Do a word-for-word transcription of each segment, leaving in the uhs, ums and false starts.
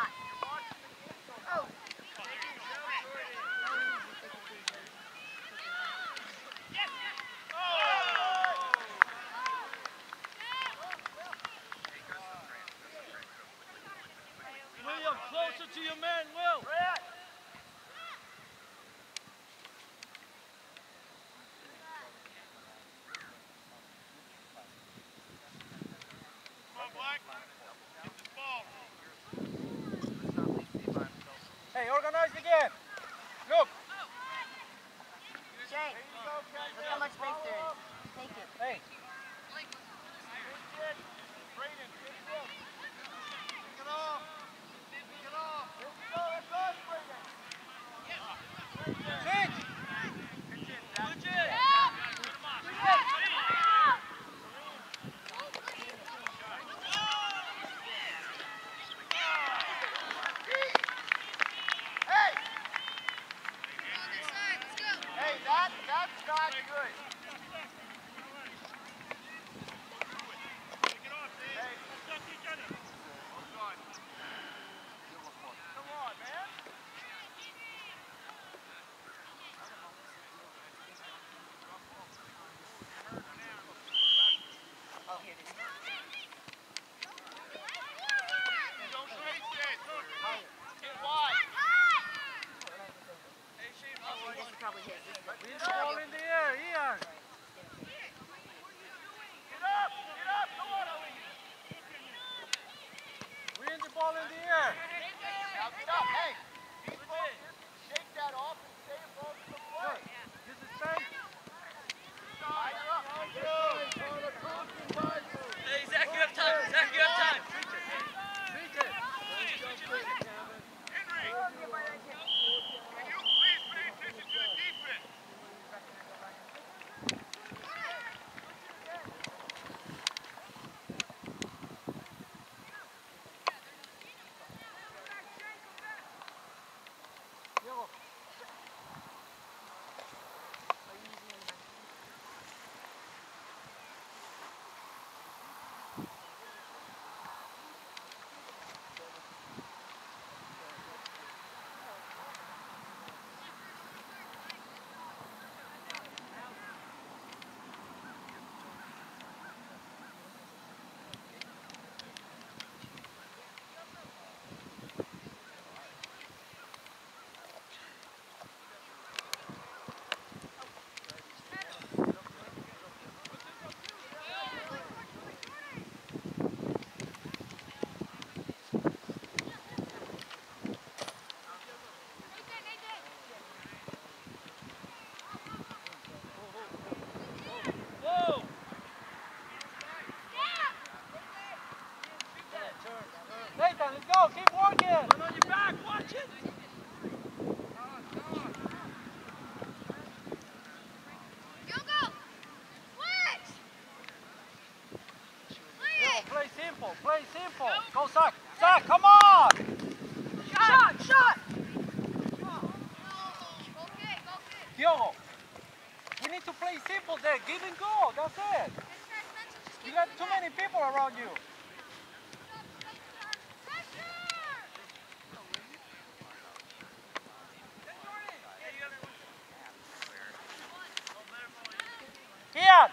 William, closer to your man, Will. Hey, organize again. Look. Shane, look how much space there is. Take it. Hey. Probably his. Win the ball in the air, Ian. Get up, get up, come on, Ali. Win the ball in the air. Now get up, hey. Keep focused. Shake that off and stay above the play. This is safe. Higher up. Hey, Zach, you have time. Zach, you have time. Reach it. Henry, can you please pay attention to the defense? Diego. Whoa! Nathan, let's go. Keep working. Run on your back. Watch it. Yo, play simple. Play simple. Go, Zach. Zach, come on. Shot, shot. Diogo, we need to play simple there. Give and go. That's it. You got too many people around you. Ian.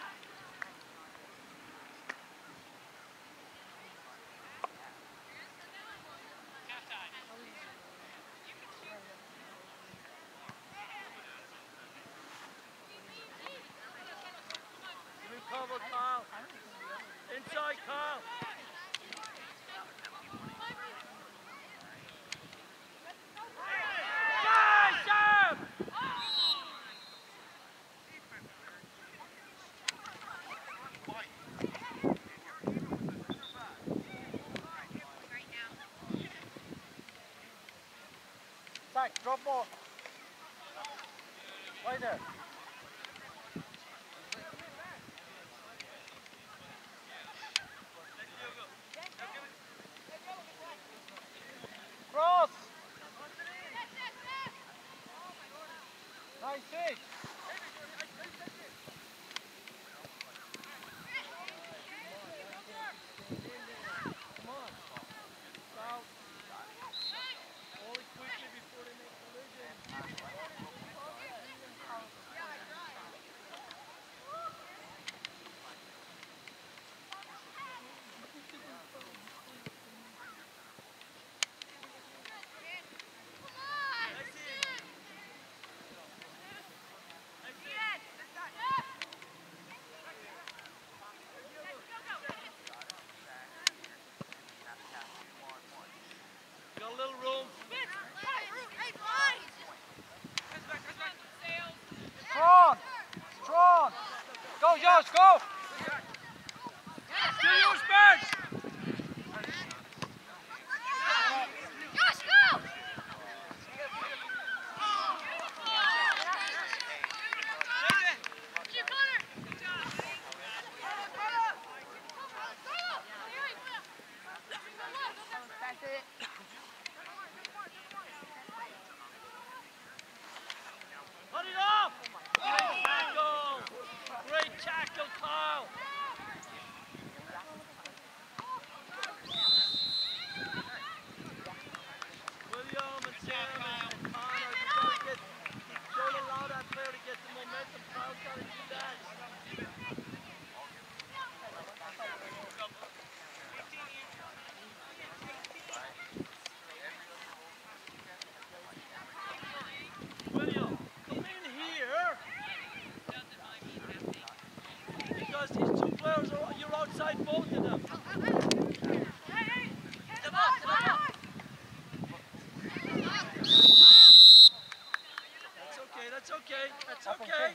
Cover, Kyle. Inside, Kyle. Guys, Sam! Zach, drop ball. Right there. Cross! Nice hit! Come on! South!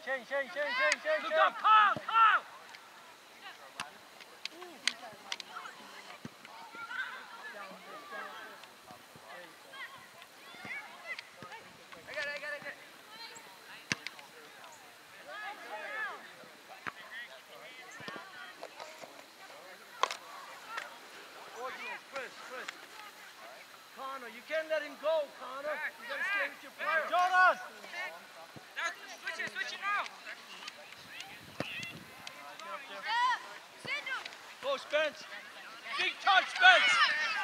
Shane, Shane, Shane, Shane, Shane, Look Shane. up, Carl, Carl! I got it, I got it, I got it. Chris, Chris. Connor, you can't let him go, Connor. You gotta stay with your player. Jordan! Now, switch it, switch it now. Go, Spence. Big touch, Spence.